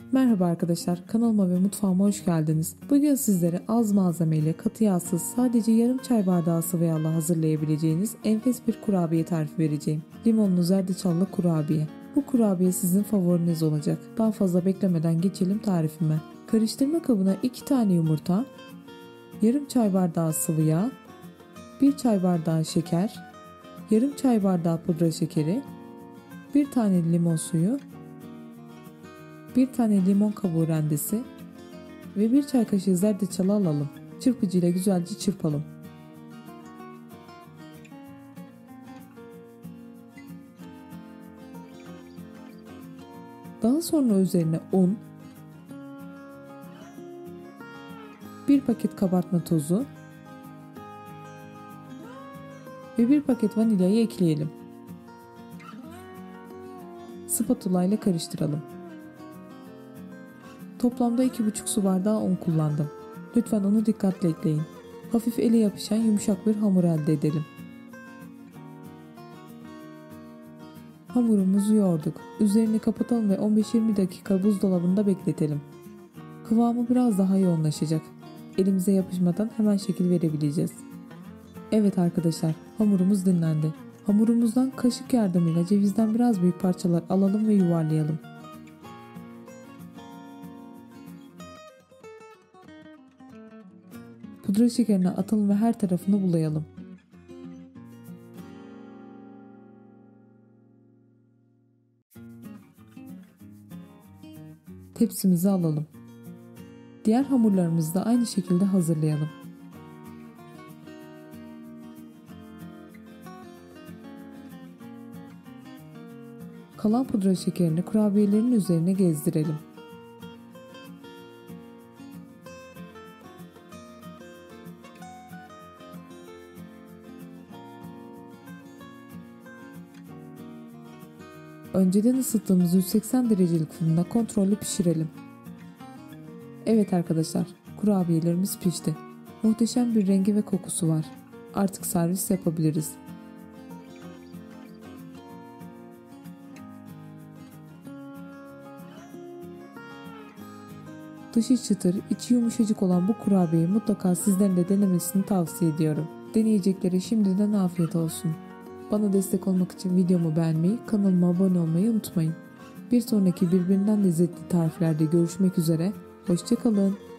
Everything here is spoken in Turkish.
Merhaba arkadaşlar, kanalıma ve mutfağıma hoş geldiniz. Bugün sizlere az malzemeyle katı yağsız sadece yarım çay bardağı sıvı yağla hazırlayabileceğiniz enfes bir kurabiye tarifi vereceğim. Limonlu zerdeçallı kurabiye. Bu kurabiye sizin favoriniz olacak. Daha fazla beklemeden geçelim tarifime. Karıştırma kabına 2 tane yumurta, yarım çay bardağı sıvı yağ, 1 çay bardağı şeker, yarım çay bardağı pudra şekeri, 1 tane limon suyu, 1 tane limon kabuğu rendesi ve 1 çay kaşığı zerdeçalı alalım. Çırpıcıyla güzelce çırpalım. Daha sonra üzerine un, 1 paket kabartma tozu ve 1 paket vanilyayı ekleyelim. Spatula ile karıştıralım. Toplamda 2,5 su bardağı un kullandım. Lütfen unu dikkatli ekleyin. Hafif ele yapışan yumuşak bir hamur elde edelim. Hamurumuzu yoğurduk. Üzerini kapatalım ve 15-20 dakika buzdolabında bekletelim. Kıvamı biraz daha yoğunlaşacak. Elimize yapışmadan hemen şekil verebileceğiz. Evet arkadaşlar, hamurumuz dinlendi. Hamurumuzdan kaşık yardımıyla cevizden biraz büyük parçalar alalım ve yuvarlayalım. Pudra şekerini atalım ve her tarafını bulayalım. Tepsimizi alalım. Diğer hamurlarımızı da aynı şekilde hazırlayalım. Kalan pudra şekerini kurabiyelerin üzerine gezdirelim. Önceden ısıttığımız 180 derecelik fırında kontrollü pişirelim. Evet arkadaşlar, kurabiyelerimiz pişti. Muhteşem bir rengi ve kokusu var. Artık servis yapabiliriz. Dışı çıtır, içi yumuşacık olan bu kurabiyeyi mutlaka sizlerin de denemesini tavsiye ediyorum. Deneyeceklere şimdiden afiyet olsun. Bana destek olmak için videomu beğenmeyi, kanalıma abone olmayı unutmayın. Bir sonraki birbirinden lezzetli tariflerde görüşmek üzere. Hoşça kalın.